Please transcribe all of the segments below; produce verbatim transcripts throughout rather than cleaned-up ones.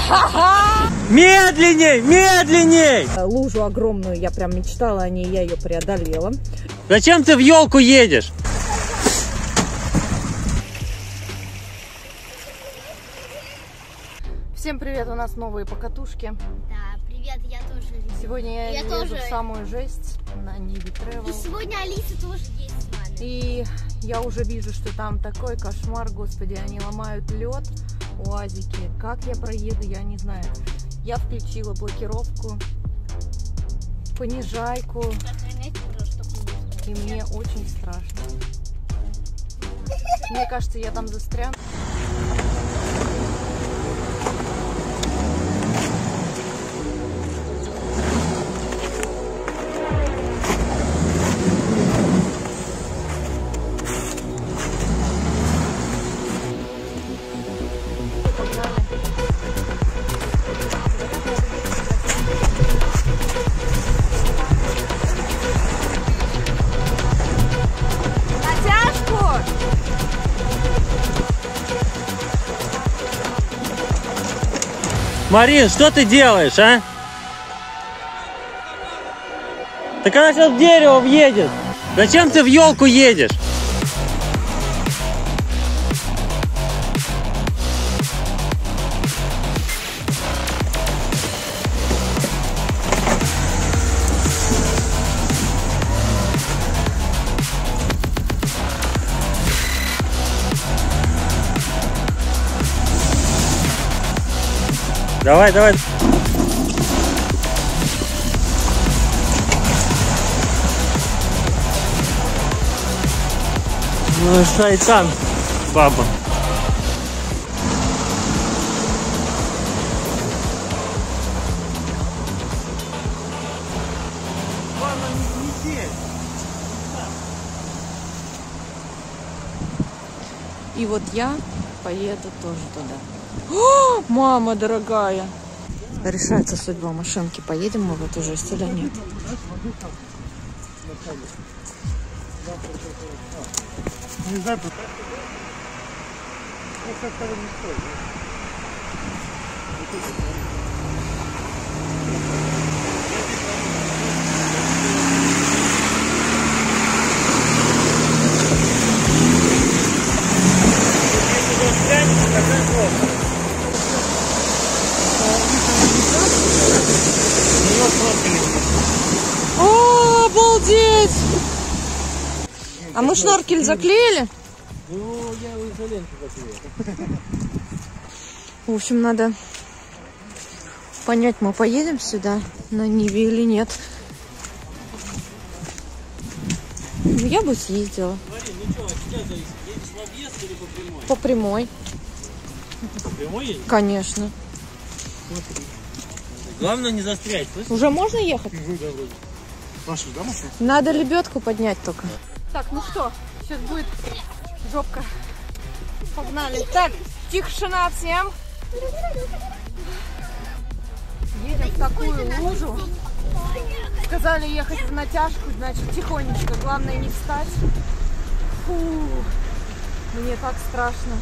Медленней, медленней! Лужу огромную, я прям мечтала о ней, я ее преодолела. Зачем ты в елку едешь? Всем привет, у нас новые покатушки. Да, привет, я тоже. Сегодня я, я еду тоже. в самую жесть на Ниве Travel. И сегодня Алиса тоже есть с нами. И я уже вижу, что там такой кошмар, господи, они ломают лед, уазики. Как я проеду, я не знаю. Я включила блокировку, понижайку, и мне очень страшно. Мне кажется, я там застряну. Марин, что ты делаешь, а? Так она сейчас в дерево въедет. Зачем ты в елку едешь? Давай, давай. Ну, шайтан, баба. И вот я поеду тоже туда. О, мама дорогая! Решается судьба машинки. Поедем мы в эту жесть или нет? Не знаю, О, обалдеть! А мы шноркель заклеили? ну, я его изолентой заклеил. В общем, надо понять, мы поедем сюда на Ниве или нет. Ну, я бы съездила. Марин, ну что, от тебя зависит? Едешь в объезд или по прямой? По прямой. По прямой едешь? Конечно. Главное не застрять, слышишь? Уже можно ехать? Ну, да, вроде. Маша, да, Маша? Надо лебедку поднять только. Так, ну что, сейчас будет жопка. Погнали. Так, тишина всем. Едем в такую лужу. Сказали ехать в натяжку, значит, тихонечко. Главное не встать. Фу, мне так страшно.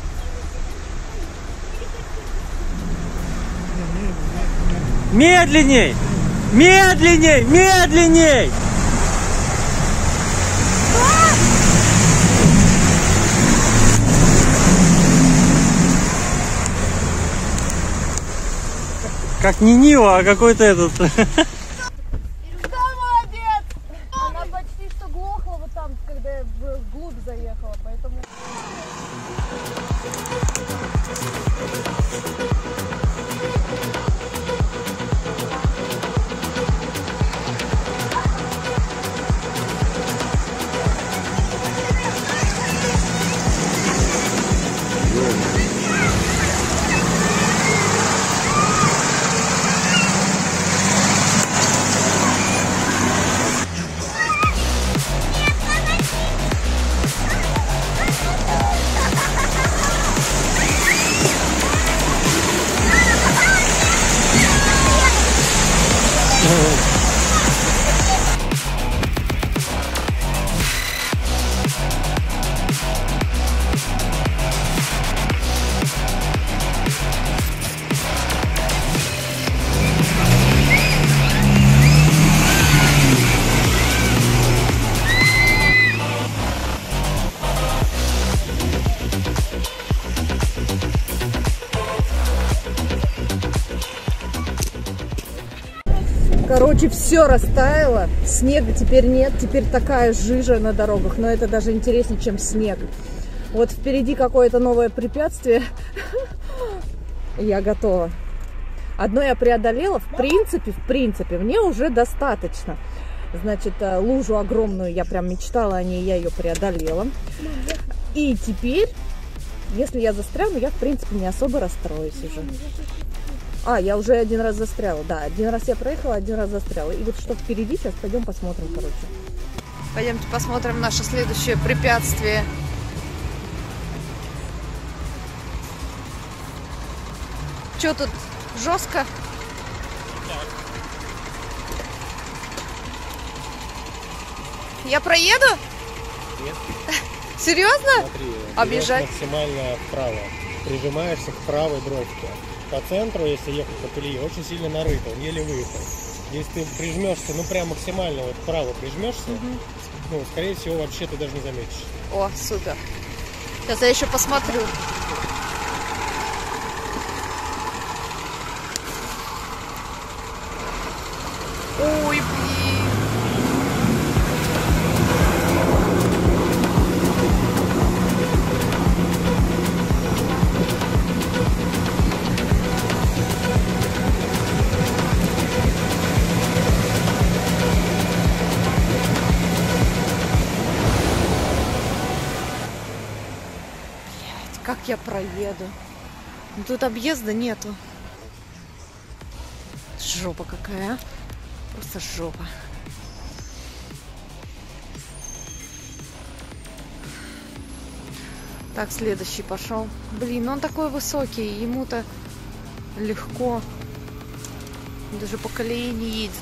Медленней! Медленней! Медленней! Как не Нива, а какой-то этот. Да, молодец! Она почти что глохла вот там, когда я вглубь заехала, поэтому... Короче, все растаяло, снега теперь нет, теперь такая жижа на дорогах, но это даже интереснее, чем снег. Вот впереди какое-то новое препятствие, я готова. Одно я преодолела, в принципе, в принципе, мне уже достаточно. Значит, лужу огромную, я прям мечтала о ней, я ее преодолела. И теперь, если я застряну, я, в принципе, не особо расстроюсь уже. А, я уже один раз застряла, да, один раз я проехала, один раз застряла. И вот что впереди, сейчас пойдем посмотрим, короче. Пойдемте посмотрим наше следующее препятствие. Что тут, жестко? Я проеду? Нет. Серьезно? Смотри, объезжать максимально вправо. Прижимаешься к правой бровке. По центру, если ехать по колее, очень сильно нарыто, он еле выехал. Если ты прижмешься, ну прям максимально вот вправо прижмешься, угу. ну, скорее всего, вообще ты даже не заметишь. О, супер. Сейчас я еще посмотрю. Ой, блин. Как я проеду? Ну, тут объезда нету. Жопа какая, а? Просто жопа. Так, следующий пошел. Блин, он такой высокий, ему-то легко. Даже по колее не едет.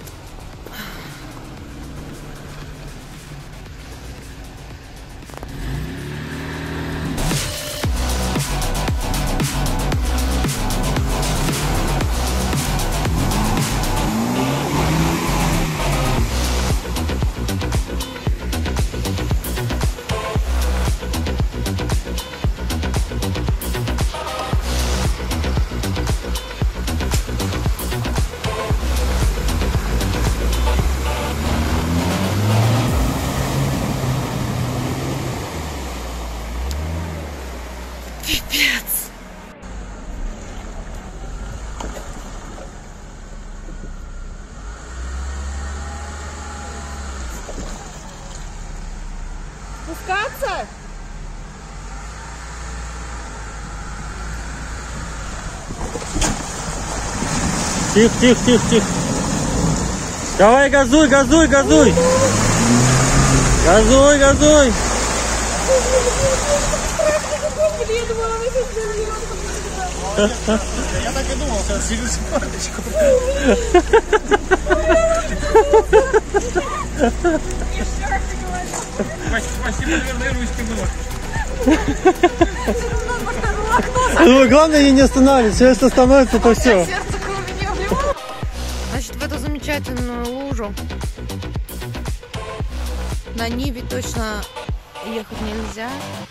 Пипец. Спускаться? Тихо, тихо, тихо, тихо. Давай, газуй, газуй, газуй. Газуй, газуй. Я так и думал, сейчас сижу секундочку. Спасибо, верной ручки было. Ну, главное не останавливаться. Если остановится, то все. Значит, в эту замечательную лужу на Ниве точно ехать нельзя.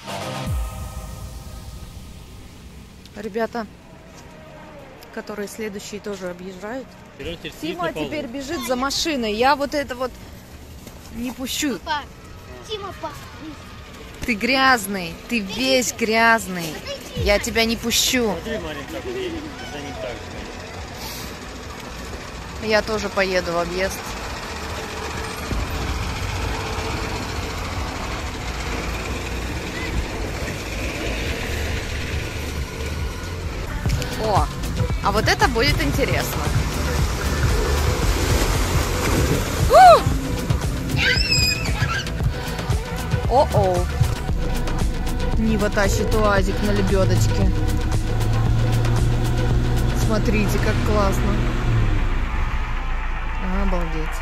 Ребята, которые следующие тоже объезжают. Тима теперь бежит за машиной. Я вот это вот не пущу. Папа, Тима, папа. Ты грязный, ты весь грязный. Я тебя не пущу. Я тоже поеду в объезд. О, а вот это будет интересно. О-о. Нива тащит уазик на лебедочке. Смотрите, как классно. Обалдеть.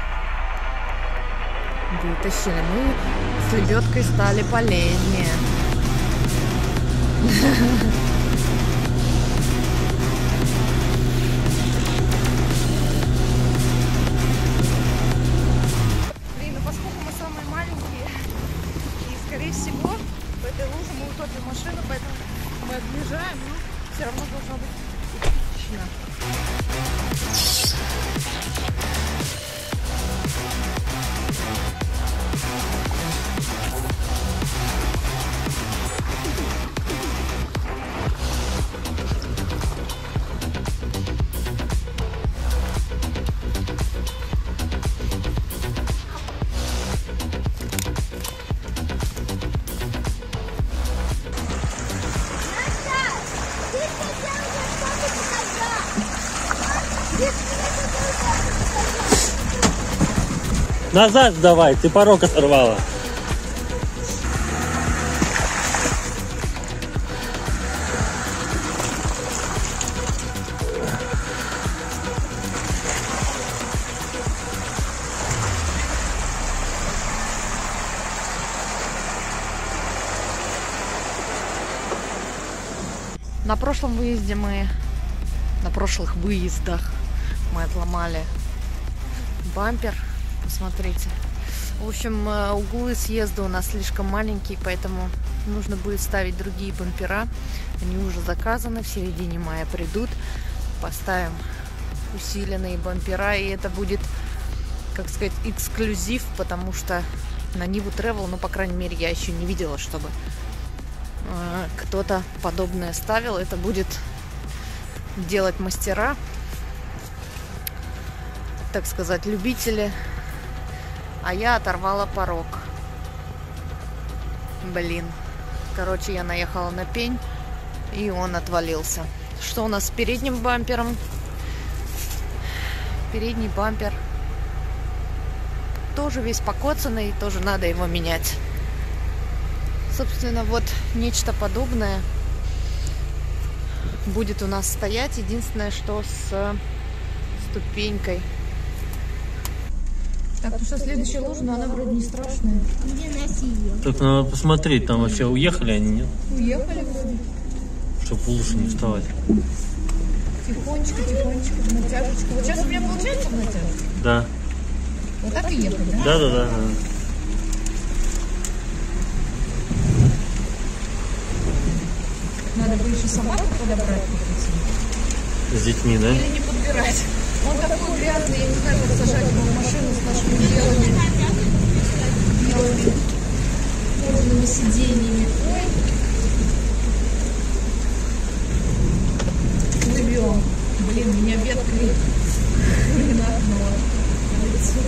Вытащили. Мы с лебедкой стали полезнее. Блин, ну поскольку мы самые маленькие, и скорее всего в этой луже мы утопим машину, поэтому мы объезжаем, но все равно должно быть эпично. Назад сдавай, ты порог оторвала. На прошлом выезде мы, на прошлых выездах мы отломали бампер. Посмотрите. В общем, углы съезда у нас слишком маленькие, поэтому нужно будет ставить другие бампера. Они уже заказаны, в середине мая придут. Поставим усиленные бампера, и это будет, как сказать, эксклюзив, потому что на Ниву Travel, ну, по крайней мере, я еще не видела, чтобы кто-то подобное ставил. Это будет делать мастера, так сказать, любители. А я оторвала порог. Блин. Короче, я наехала на пень, и он отвалился. Что у нас с передним бампером? Передний бампер тоже весь покоцанный, тоже надо его менять. Собственно, вот нечто подобное будет у нас стоять. Единственное, что с ступенькой. Так, ну что, следующая лужа, но она вроде не страшная. Где носи ее? Так надо посмотреть, там вообще уехали они, нет? Уехали вроде. Чтобы в лужу не вставать. Тихонечко, тихонечко, в натяжечку. Вот сейчас у меня получается в натяжечку? Да. Вот так и ехать, да? Да, да, да. Надо бы еще собаку подобрать. С детьми, да? Или не подбирать. Он такой грязный, я не знаю, как сажать его в машину с нашими белыми, белыми кожаными сиденьями. Ой. Плывем. Блин, меня веткой не нагнуло на лицо.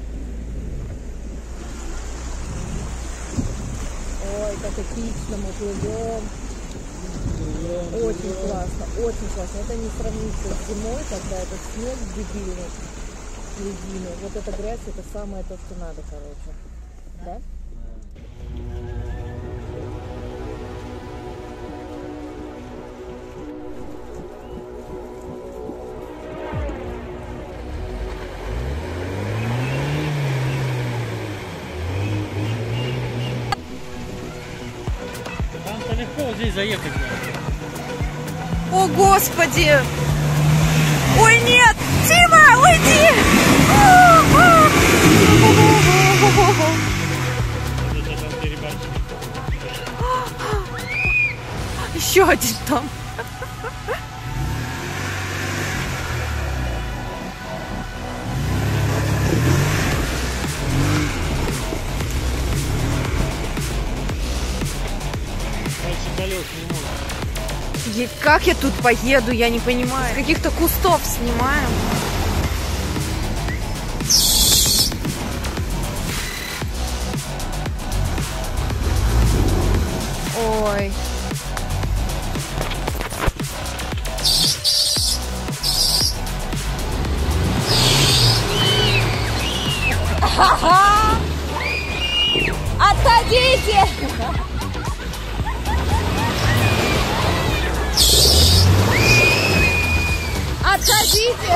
Ой, как эпично мы плывем. Очень классно, очень классно. Это не сравнится с зимой, когда это снег дебильный, ледяный. Вот эта грязь, это самое то, что надо, короче. Да? Там-то легко вот здесь заехать надо. О, Господи! Ой, нет! Тима, уйди! Еще один там. И как я тут поеду, я не понимаю. С каких-то кустов снимаем. Ой. Отходите! Отходите!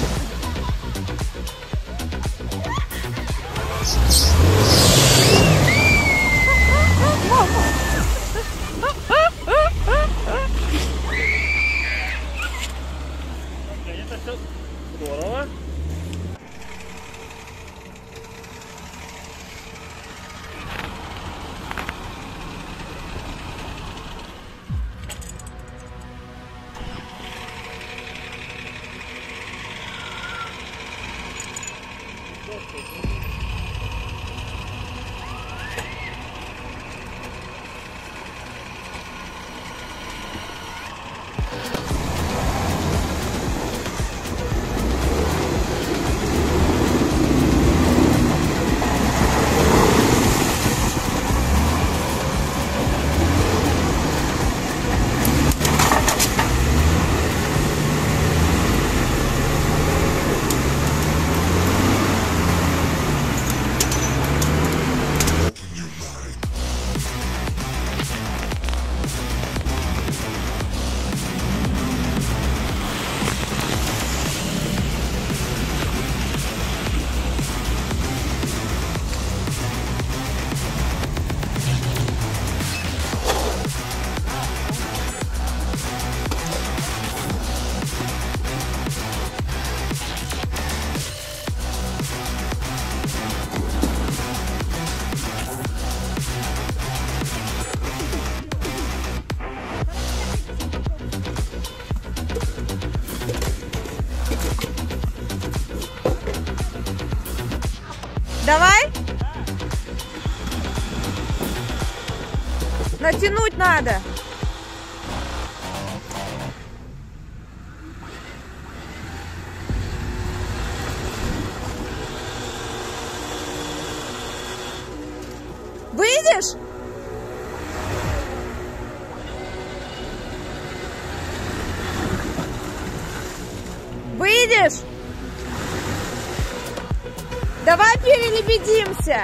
Это все здорово. надо. Выйдешь? Выйдешь? Давай перелебедимся.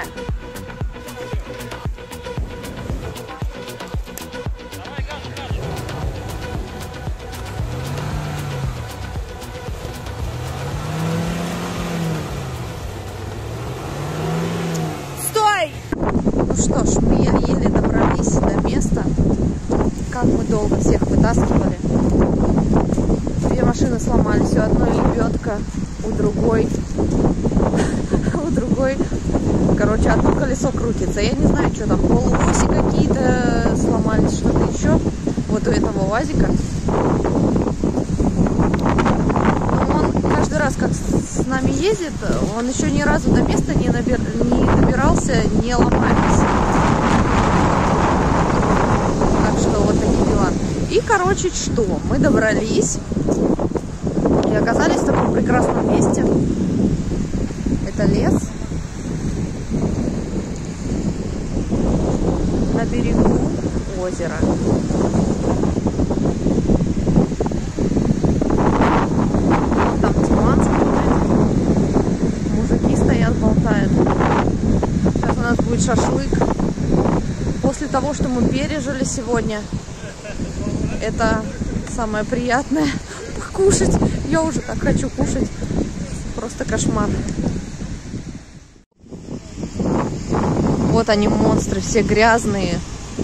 Стой! Ну что ж, мы еле-еле добрались до места. Как мы долго всех вытаскивали. Две машины сломались, у одной лебедка, у другой, у другой, короче, одно колесо крутится. Я не знаю, что там, полуоси какие-то сломались, что-то еще. Вот у этого УАЗика. Но он каждый раз, как с нами ездит, он еще ни разу до места не, набир... не добирался, не ломаясь. Так что вот такие дела. И, короче, что? Мы добрались и оказались в таком прекрасном месте. Это лес. На берегу озера. Там туман смотрит. Мужики стоят, болтают. Сейчас у нас будет шашлык. После того, что мы пережили сегодня, это самое приятное — покушать. Я уже так хочу кушать. Просто кошмар. Вот они, монстры, все грязные.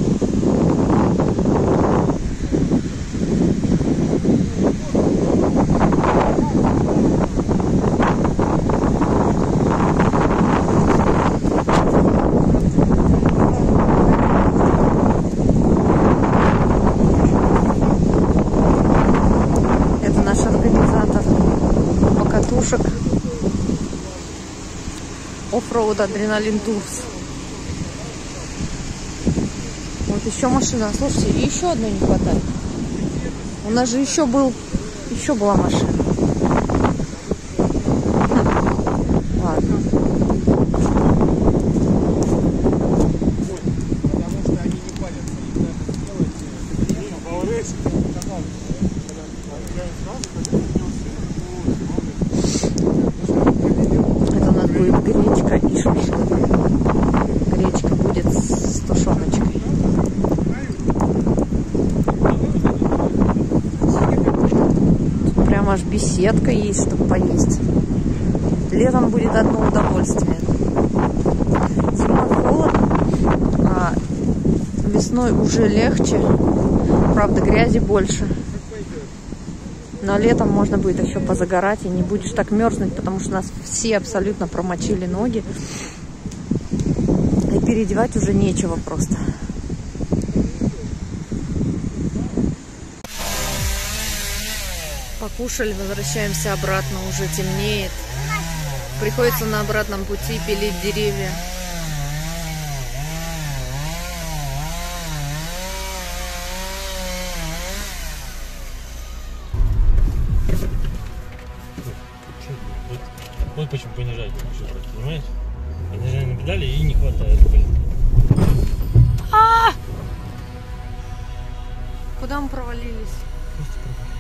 Оффроуд Адреналин Турс. Вот еще машина. Слушайте, и еще одной не хватает. У нас же еще был, еще была машина. Ладно. Это у нас будет гречка и шашлык. Гречка будет с тушеночкой. Тут прям аж беседка есть, чтобы поесть. Летом будет одно удовольствие. Зимой холодно, а весной уже легче. Правда, грязи больше. Но летом можно будет еще позагорать, и не будешь так мерзнуть, потому что нас все абсолютно промочили ноги. И переодевать уже нечего просто. Покушали, возвращаемся обратно, уже темнеет. Приходится на обратном пути пилить деревья. Вот почему понижать еще брать, понимаешь? Понижаем на педали и не хватает, блин. А! Куда мы провалились? Просто